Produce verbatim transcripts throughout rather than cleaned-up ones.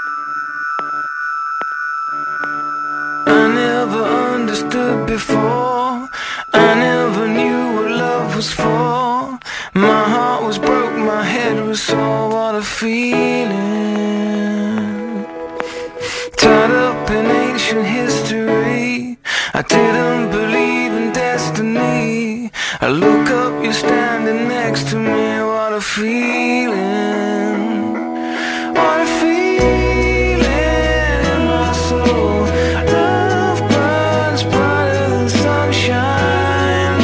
I never understood before. I never knew what love was for. My heart was broke, my head was sore. What a feeling. Tied up in ancient history, I didn't believe in destiny. I look up, you're standing next to me. What a feeling. What a feeling in my soul. Love burns brighter than sunshine.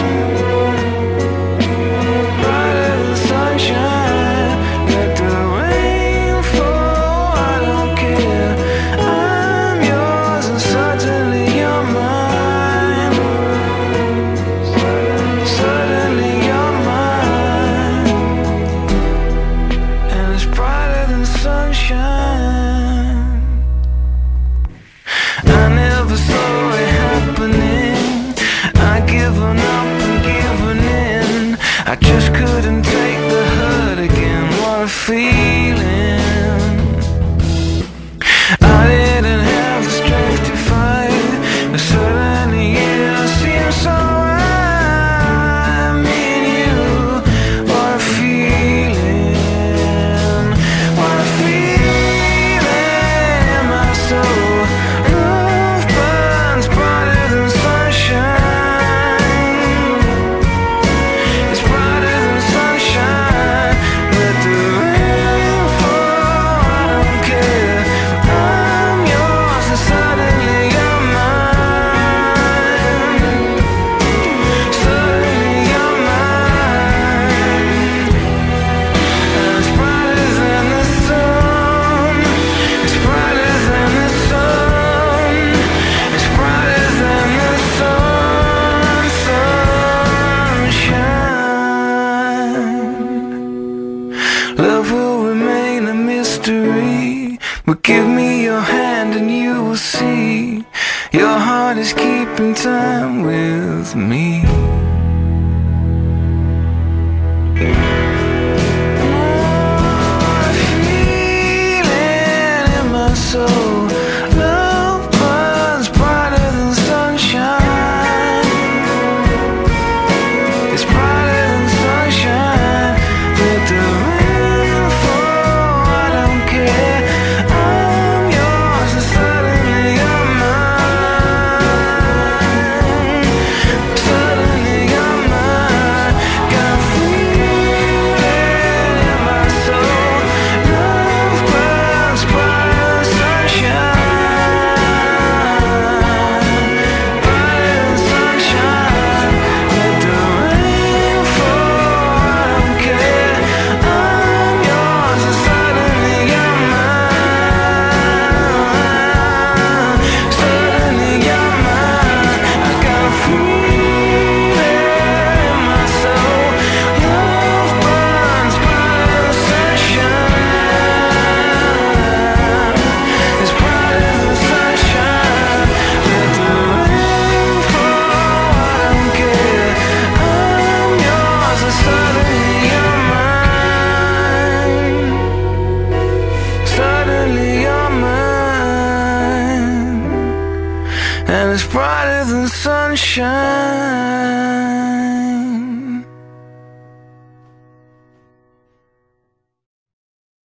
Brighter than sunshine. Let the rain fall, I don't care. I'm yours and suddenly you're mine. Suddenly you're mine. And it's brighter than sunshine. I never saw it happening. I given up and given in. I just couldn't take the hurt again. What a feeling. I didn't have the strength to fight, but suddenly it seems so right. Me and you. What a feeling. What a feeling in my soul. Love burns brighter than sunshine. It's brighter than sunshine. Let the rain fall, I don't care. I'm yours and suddenly you're mine. Suddenly you're mine. And it's brighter than the sun. It's brighter than the sun. It's brighter than the sun. Sunshine. Love will remain a mystery, but give me your hand and you will see. Your heart is keeping time with me. What a feeling in my soul. Love burns brighter than sunshine. It's brighter than sunshine. Let the rain fall, I don't care. I'm yours and suddenly you're mine. Suddenly you're mine. Got a feeling in my soul. Love burns brighter than sunshine. Brighter than sunshine. Let the rain fall, I don't care. I'm yours and suddenly you're mine. Suddenly you're mine. I got a feeling in my soul. Love burns brighter than sunshine. It's brighter than sunshine. Let the rain fall, I don't care. I'm yours and suddenly you're mine. Suddenly you're mine. And it's brighter than sunshine.